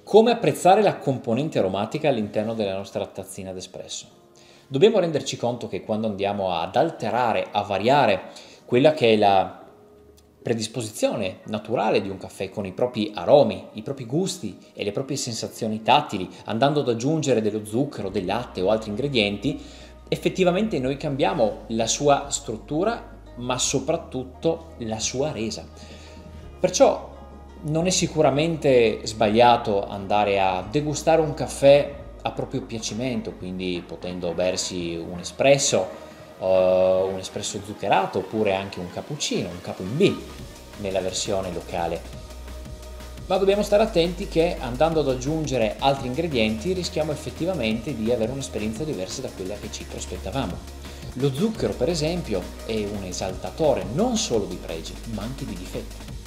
Come apprezzare la componente aromatica all'interno della nostra tazzina d'espresso? Dobbiamo renderci conto che quando andiamo ad alterare, a variare quella che è la predisposizione naturale di un caffè con i propri aromi, i propri gusti e le proprie sensazioni tattili, andando ad aggiungere dello zucchero, del latte o altri ingredienti, effettivamente noi cambiamo la sua struttura, ma soprattutto la sua resa. Perciò non è sicuramente sbagliato andare a degustare un caffè a proprio piacimento, quindi potendo bersi un espresso zuccherato oppure anche un cappuccino, un capo in B nella versione locale. Ma dobbiamo stare attenti che andando ad aggiungere altri ingredienti rischiamo effettivamente di avere un'esperienza diversa da quella che ci prospettavamo. Lo zucchero, per esempio, è un esaltatore non solo di pregi, ma anche di difetti.